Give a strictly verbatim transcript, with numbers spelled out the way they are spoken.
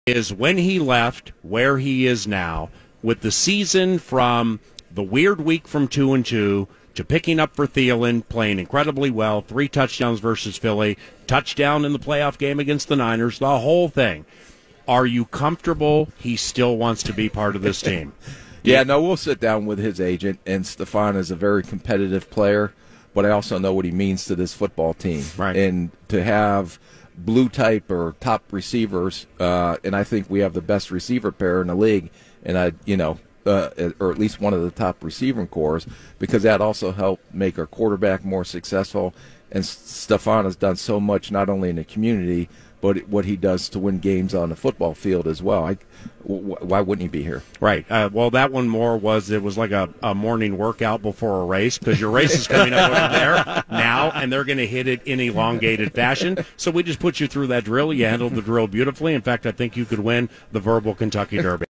is when he left, where he is now, with the season from the weird week from two and two to picking up for Thielen, playing incredibly well, three touchdowns versus Philly, touchdown in the playoff game against the Niners, the whole thing. Are you comfortable he still wants to be part of this team? Yeah, no, we'll sit down with his agent, and Stefan is a very competitive player, but I also know what he means to this football team. Right. And to have blue type or top receivers, uh, and I think we have the best receiver pair in the league, and I, you know, uh, or at least one of the top receiving cores, because that also helped make our quarterback more successful. And Stefan has done so much, not only in the community, but what he does to win games on the football field as well. I, w- why wouldn't he be here? Right. Uh, well, that one more was, it was like a, a morning workout before a race, because your race is coming up over there now, and they're going to hit it in elongated fashion. So we just put you through that drill. You handled the drill beautifully. In fact, I think you could win the Verbal Kentucky Derby.